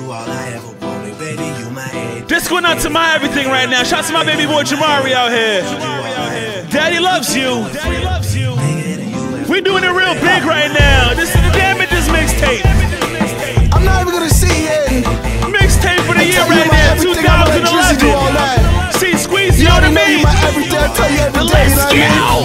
This going out to my everything right now. Shout out to my baby boy Jamari out here. Daddy loves you. We doing it real big right now. This is the Damages mixtape. I'm not even gonna sit here. Mixtape for the year right now, 2011. See, squeeze, you know what I mean? Let's go.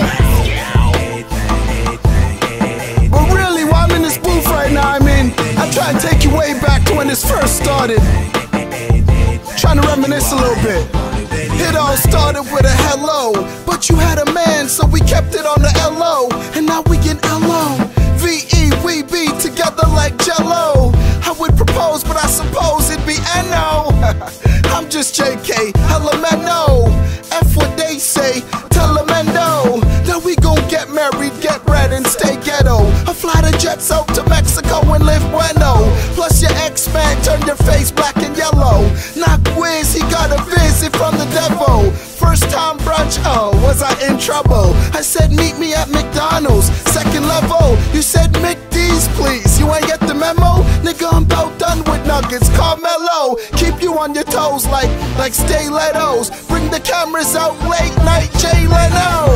But really, while I'm in this booth right now, I try to take you way back to when this first started. Trying to reminisce a little bit. It all started with a hello, but you had a man, so we kept it on the LO. And now we get LO. VE, we be together like Jello. I would propose, but I suppose it'd be NO. I'm just JK, Elemento. F what they say, Telemendo. Now we gon' get married, get bread, and stay ghetto. I fly the jets out to Mexico and live bueno. Plus your ex-man turned your face black and yellow. Not Wiz, he got a visit from the devil. First time brunch, oh, was I in trouble? I said meet me at McDonald's, second level. You said McD's please, you ain't get the memo? Nigga, I'm about done with nuggets, Carmelo. Keep you on your toes like stilettos. Bring the cameras out late night, Jay Leno.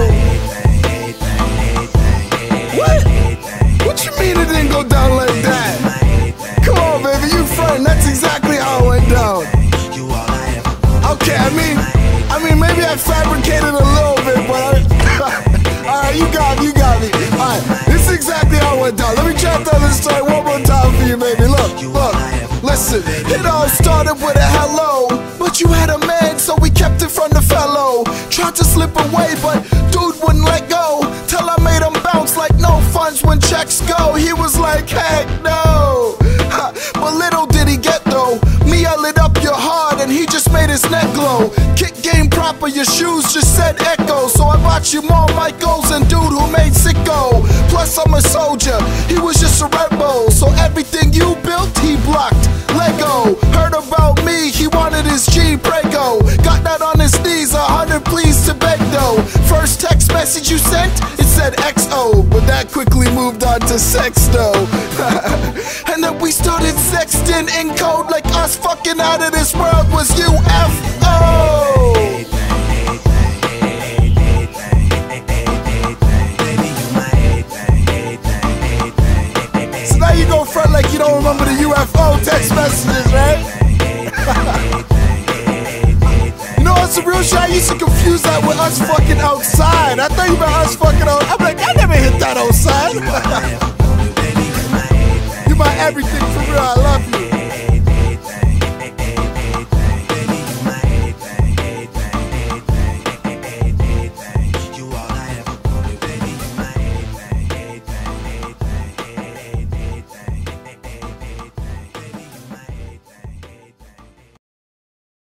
What you mean it didn't go down like that? Come on, baby, you front. That's exactly how it went down. Okay, I mean, maybe I fabricated a little bit, but alright, you got me. Alright, this is exactly how it went down. Let me try to tell this story one more time for you, baby. Look, listen. It all started with a hello, but you had a man, so we kept it from the fellow. Tried to slip away, but dude wouldn't let go. Till I made him bounce like no funds when checks go. He was like, heck no. But little did he get though. Me, I lit up your heart and he just made his neck glow. Kick game proper, your shoes just said echo. So I bought you more Michaels and dude who made sicko. Plus I'm a soldier, he was just a rebel. So everything you built, he blocked. Lego, heard about me, he wanted his G Prego. Got that on his knees, 100 please to beg though. First text message you sent, it said XO. But that quickly moved on to sex though. And then we started sexting in code like us fucking out of this world was UFO. So now you go front like you don't remember the UFO text messages, right? You know what's a real shit? I used to confuse that with us fucking outside. I thought you meant us fucking out. I'm like, I never hit that outside. You my everything for real, I love you.